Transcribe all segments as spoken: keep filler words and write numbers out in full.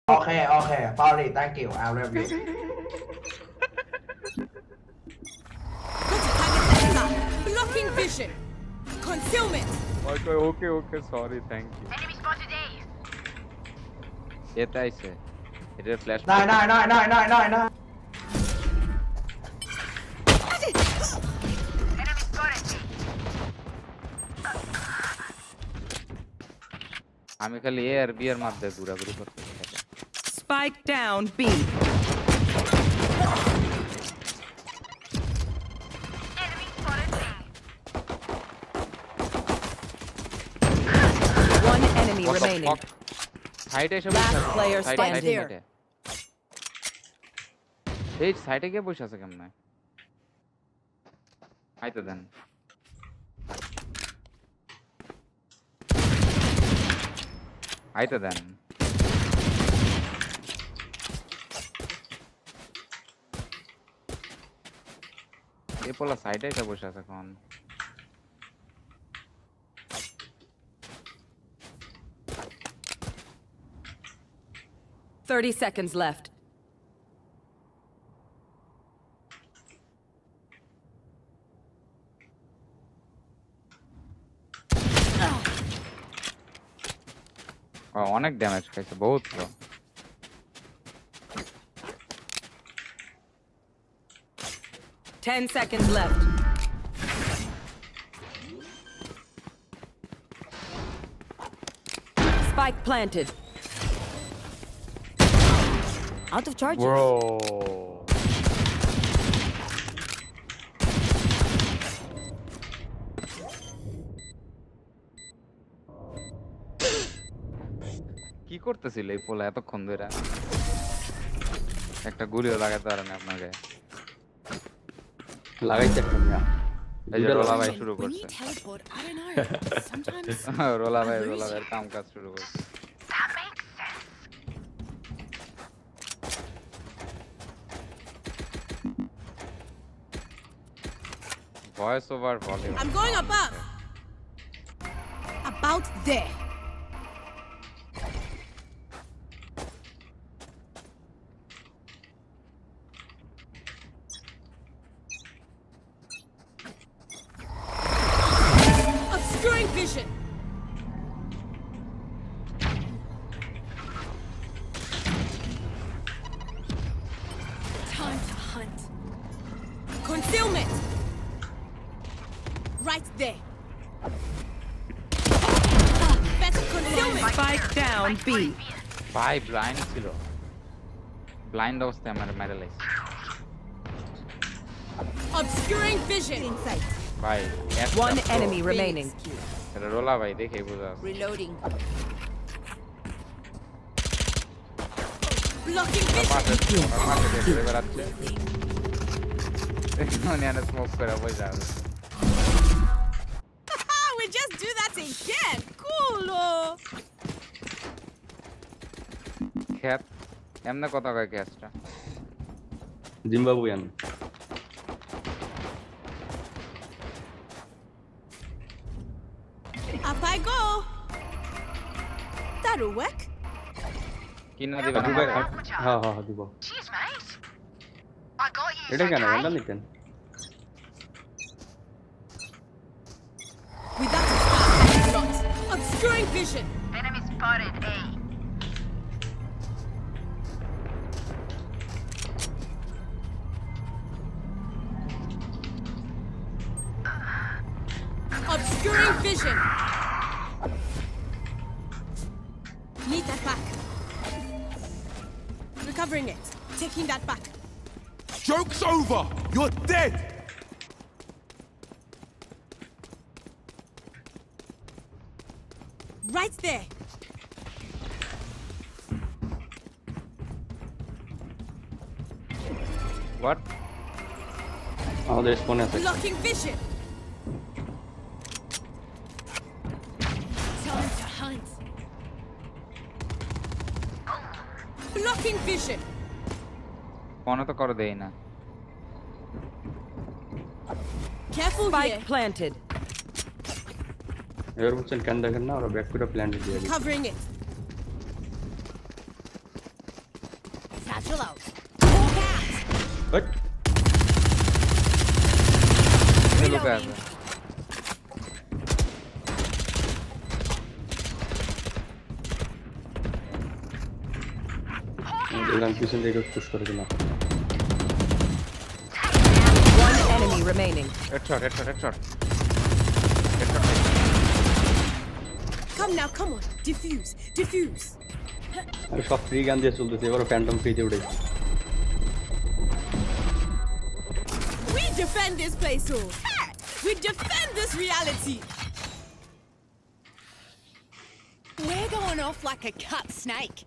Okay, okay. Sorry, thank you. I'll review. Blocking vision. Concealment. Okay, okay, okay. Sorry, thank you. Enemy spotted A. It I say. It is flash. No, no, no, no, no, no, no. Enemy spotted A. আমি খালি এ আর B এর মধ্যে ঘোরাঘুরি করতে থাকি। Spike down B. Enemy spotted A. One enemy remaining. সাইডে এসে Last বসে player সাইডে standing. সাইডে এই সাইডে গিয়ে বসে আছে কেমনে আইতো দেন আইতো দেন এই পোলা সাইডে এসে বসে আছে কোন Thirty seconds left. ও অনেক ড্যামেজ খাইছে বহুত তো Ten seconds left. Spike planted. Out of charges. Bro. কি করতেছিল এই পোলা এতক্ষণ ধরে একটা গুলিও লাগাতে পারে না আপনাকে লাগাইতে একটা না এই যে রোলা ভাই শুরু করছে রোলা ভাই রোলা ভাই কাম কাজ শুরু করছে Voice over volume. I'm going above. About there. Obscuring vision. Time to hunt. Concealment. Right there. Better concealment. Spike down B. ভাই ব্লাইন্ড ছিল ব্লাইন্ড অবস্থায় আমার মেরে লাইছে Obscuring vision. Insight. ভাই One enemy remaining. এটা রোলা ভাই দেখে বুঝা Reloading. Blocking vision. মাঠে দেখে বেরাচ্ছে মানে আনা স্মোক করে বসে আছে We just do that again. Cool. Oh. খ্যাত এমনে কথা কয় ক্যাচটা Zimbabwean Up I go. That'll work. কিনা দিবেন হ্যাঁ হ্যাঁ হ্যাঁ দিব Cheers, mate. I got you. এটা কেন এটা নিতেন Without a shot. Obscuring vision. Enemy spotted A. Obscuring vision. Need that back. Recovering it. Taking that back. Joke's over! You're dead! Right there. What? আমাদের স্পনে আছে Blocking vision. Time to hunt. Blocking vision. ফোনে তো করে দেই না Careful Spike here. planted. এর বুঝছেন কেন দেখেন না ওরা ব্যাক করে প্ল্যান দিয়ে দিই Covering it. Chill out. Walk out. What? Look at it. I'm pushing the push for the One enemy remaining. Headshot, headshot, headshot. Come now, come on. Diffuse, diffuse. I'm shot free gun দিয়ে চলতেছে এবারে Phantom ফ্রিতে উঠে We defend this place, oh. We defend this reality. We're going off like a cut snake.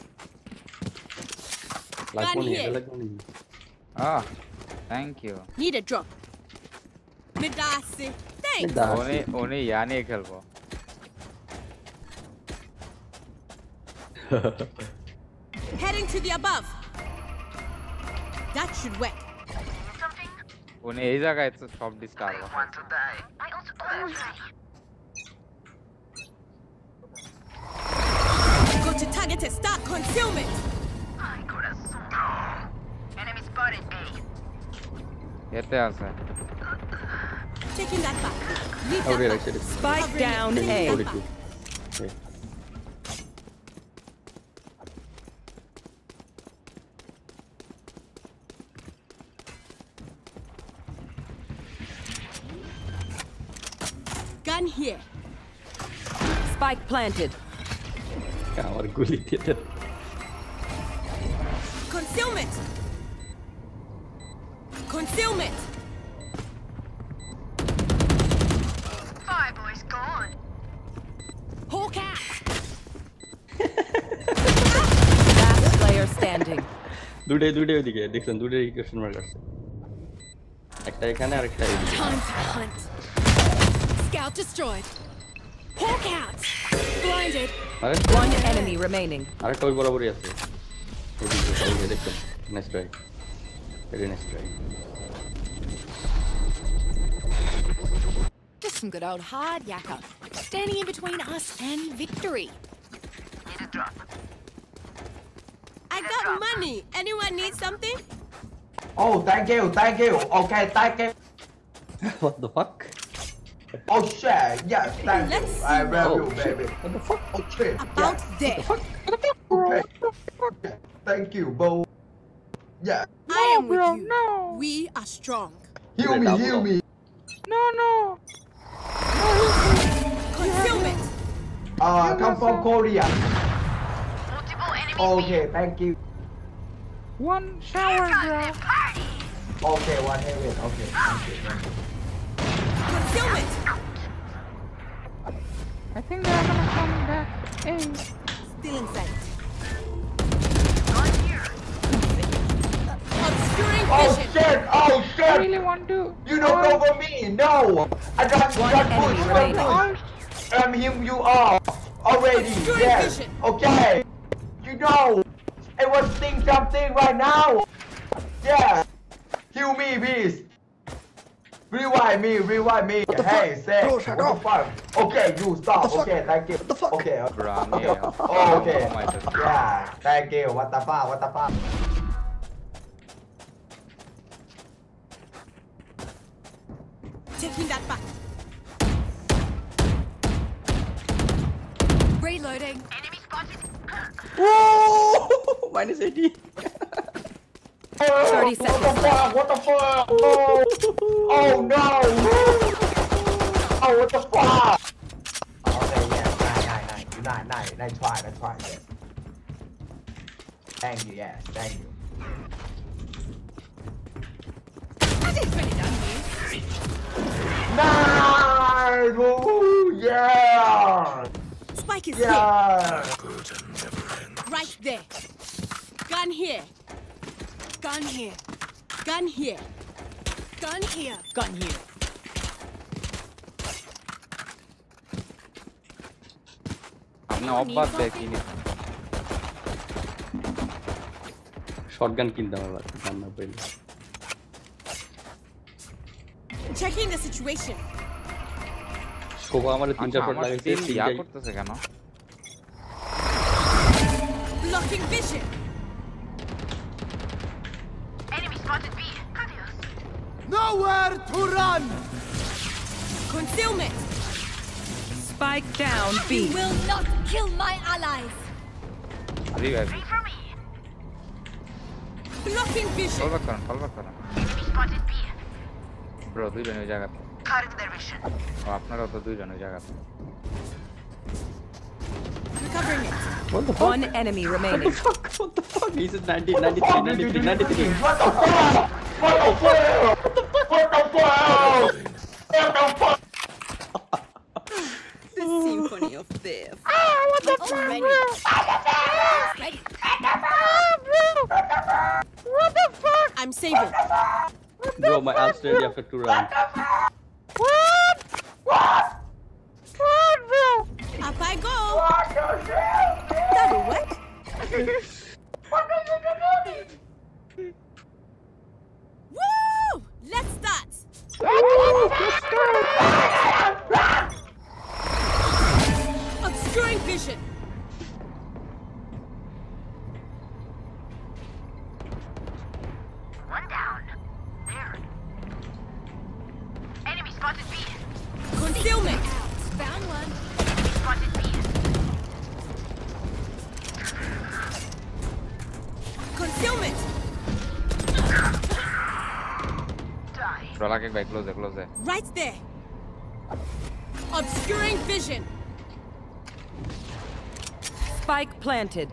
like Gun money here. like money Ah, thank you. Need a drop. Midasi. Thanks. Only, only याने खेलबो. Heading to the above. That should work. उन्हें ये जगह it's shop डिस्टार हुआ. Go to target and start concealment. Enemy spotted A. ये तो ऐसा है. Taking that back. Leave oh that yeah back. actually Spike down A. forty-two okay Gun here. Spike planted. আমার গুলি দিয়ে Concealment. Concealment. Fireboy's gone. Hawk out. Last player standing. দুটো দুটো ওইদিকে দেখছেন দুটো কোশ্চেন মার্ক আছে একটা এখানে আর একটা এদিকে Time to hunt. Scout destroyed. Hawk out. Blinded. আরে One enemy remaining. আরেকটা ওই বরাবরই আছে ওইদিকে ওইদিকে দেখছেন nice try very nice try Just some good old hard yakka. Standing in between us and victory. Need a drop. I got money. Anyone need something? Oh, thank you, thank you. Okay, thank you. what the fuck Oh shit, yes, thank you. Let's I see. love oh you, shit baby. what the fuck Oh shit. About yes. there. Okay. Thank you, bro. Yeah. I am with you. No. We are strong. Heal me, heal me. No, no. Concealment. Uh, come from Korea. Multiple enemies. Okay, thank you. One shower, bro. Okay, one heaven. Okay, thank you, thank you. Concealment. I think they're gonna come back. Hey. Still in sight. Obscuring Oh vision. shit! Oh I shit! really want to. You don't go for me! No! I got One got enemy push, got remaining. push! I'm him you off already! Obscuring Yes! vision. Okay! You know! I was seeing something right now! Yeah! Heal me, please! Rewind me, rewind me! Hey, say! What the fuck? Okay, you stop! Okay, thank you! What the fuck? Okay, okay. Brahmi. Oh, okay. Oh my God. Yeah, thank you! What the fuck? What the fuck? Taking that back. Reloading. Enemy spotted. Whoa! minus eighty thirty What the seconds fuck? What the fuck? No! Oh no! Oh, what the fuck? Okay, yes, nine, nine, nine, nine, nine, nine, try, nine, try, yes. Thank you, yes, thank you. I didn't really done here. Nice! Woo! Yeah! Spike is Yeah! here. Right there. Gun here. Gun here. Gun here. Gun here. Gun here. हमने ऑफ बात देखी नहीं. Shotgun কিনতাম আবার গান না পাইলে Checking the situation. স্কোপ আমার তিনটা শট লাগাইছে টিম ইয়া তিনটাই করতেছে কেন? Blocking vision. Nowhere to run! Concealment! Spike down B. You will not kill my allies! Revive. Blocking vision! Fall back করুন, fall back করুন। Bro, দুইজন ওই জায়গাতে। ও আপনারাও তো দুইজন ওই জায়গাতে। Recovering it. What the fuck? One enemy remaining. What the fuck? What the fuck? He's at ninety, ninety-three, ninety-three, ninety-three. What the fuck? What the fuck? What the fuck? What the fuck? The symphony of death. Ah, what the fuck? Ready. Ready. What the fuck? I'm saving. Bro, my ass ready after two rounds. What? What? What, bro? Up I go. That'll work. Woo! Let's start. Obscuring vision. One down. There. Enemy spotted B. Concealment. Found one. Spotted B. Concealment. Die. Rolakek by close, close. Right there. Obscuring vision. Spike planted.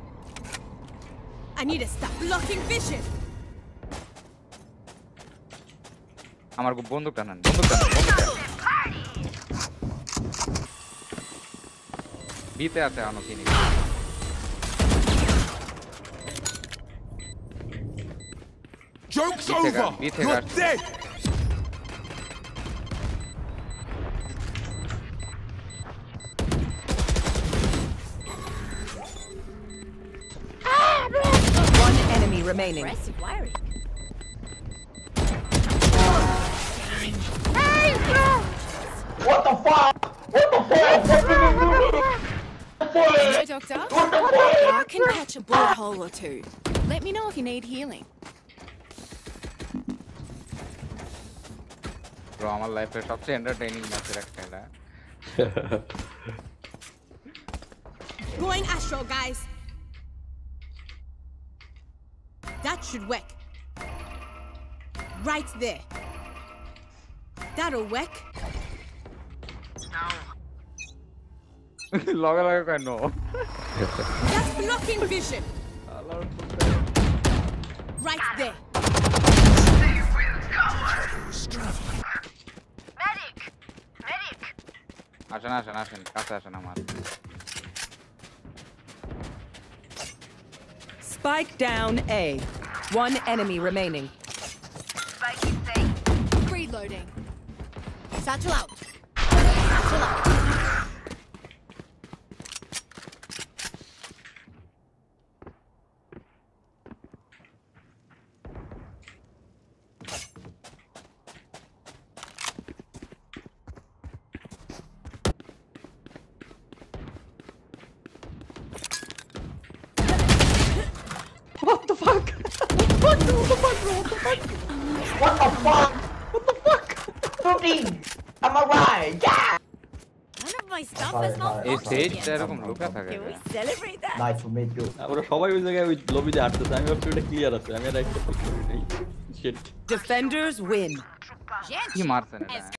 I need to stop blocking vision. আমার বন্দুকটা নেন, বন্দুকটা নেন, বন্দুকটা। বিতে আছে আনো কিনি। Joke's Be take over! a- be take You're a- dead! One enemy remaining. Impressive wiring. What the fuck? What the fuck? Hello, doctor. What the fuck? I can patch a bullet hole or two. Let me know if you need healing. Bro, আমার লাইফে সবচেয়ে entertaining ম্যাচের একটা এটা। Going astral, guys. That should work. Right there. That'll work. লগে লগে কয় no. That's blocking vision. Right there. Medic! Medic! আসেন আসেন আসেন, কাছে আসেন আমার। Spike down A. One enemy remaining. Spike is safe. Reloading. Satchel out. Satchel out. What the fuck? What the fuck? What the fuck? What the fuck? What the fuck? Shooting! I'm alright! Yeah! None of my stuff Sorry, is sorry. not এই boxed স্টেজটা yet. এরকম লুকা থাকে। Can we celebrate that? Nice to meet you. আমরা সবাই ওই জায়গায় ওই লবিতে আসতেছে, আমি ভাবছি ওটা ক্লিয়ার আছে, আমি আর একটা করি নাই। Shit. Defenders win. কি মারছেন এটা?